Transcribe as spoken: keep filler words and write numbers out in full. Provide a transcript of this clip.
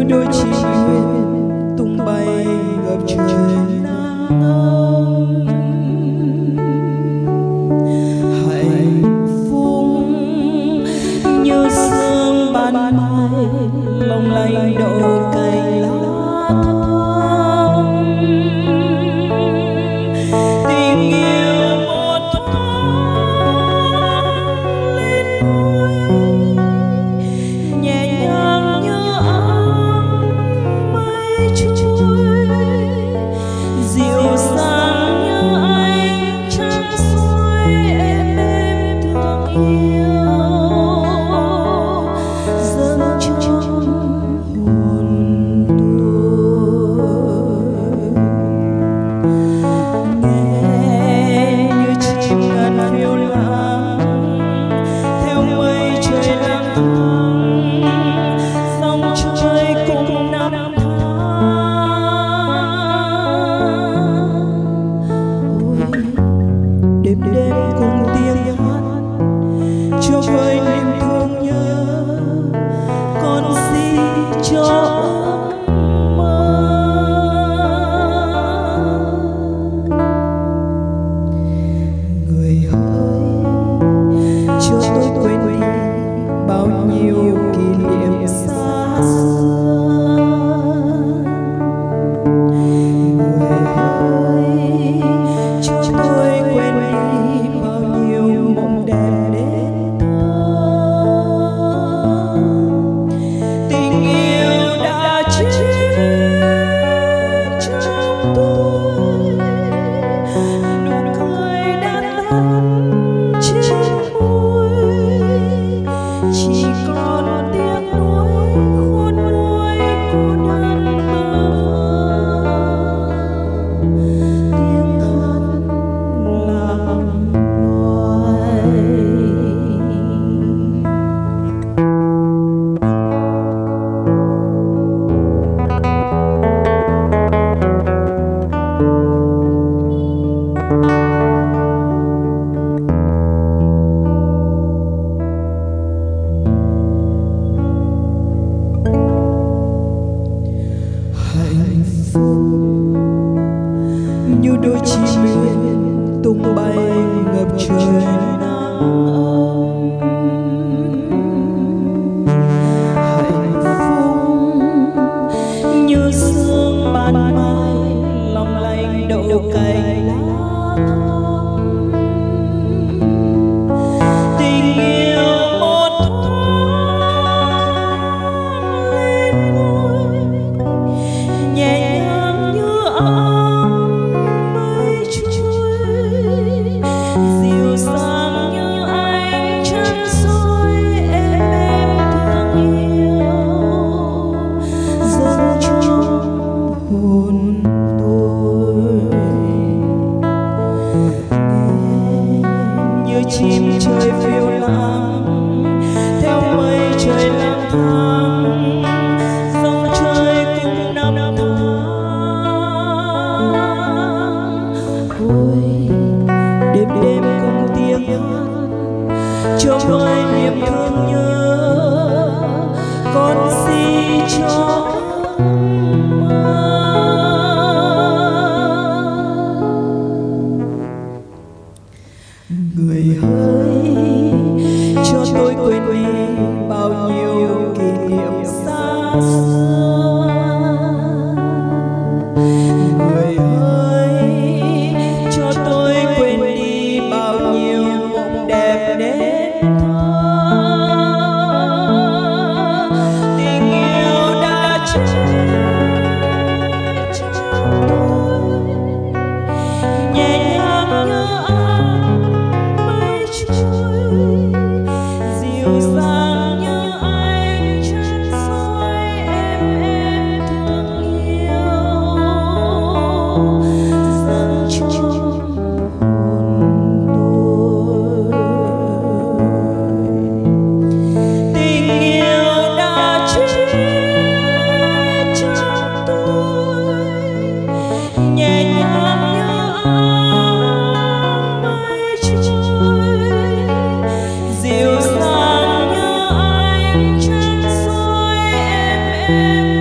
như đôi chim uyên tung bay ngập trời nắng ấm. Hạnh phúc như sương ban mai long lanh đậu cành lá thắm. Tình yêu một thoáng lên ngôi nhẹ nhàng như áng mây trôi, dịu dàng như ánh trăng soi em em thương yêu dâng trong hồn tôi. Nghe như chim ngàn phiêu lãng theo mây trời lang thang, dòng trời cùng năm tháng. Ôi đêm đêm cùng tiếng hát cho vơi niềm thương nhớ, còn gì cho ước mơ. Người ơi cho tôi quên đi bao nhiêu kỷ niệm xa xưa. Người ơi cho tôi quên đi bao nhiêu mộng đẹp đến thơ. Tình yêu đã chết trong tôi, nụ cười đã tắt trên môi, chỉ còn tiếc nuối khôn nguôi cô đơn bơ vơ, tiếng hát lạc loài. Hạnh phúc như đôi chim uyên tung bay ngập trời nắng ấm. Hạnh phúc như sương ban mai long lanh đậu cành lá thắm. Tình yêu một thoáng lên ngôi nhẹ nhàng như áng mây trôi, dịu dàng như ánh trăng soi em em thương yêu dâng trong hồn tôi. Nghe như chim trời phiêu lãng theo mây trời lang thang, dòng trời cùng năm tháng. Ôi đêm đêm cùng tiếng hát cho vơi niềm thương nhớ, còn gì cho ước mơ. Người ơi cho tôi quên đi bao nhiêu kỷ niệm xa xưa. Người ơi cho tôi quên đi bao nhiêu mộng đẹp đến thơ. Tình yêu đã chết trong tôi, nhẹ nhàng như áng mây trôi, dịu dàng như ánh trăng soi em em thương yêu dâng trong hồn tôi. Tình yêu đã chết trong tôi, nhẹ nhàng như áng mây trôi, dịu dàng như ánh trăng soi em em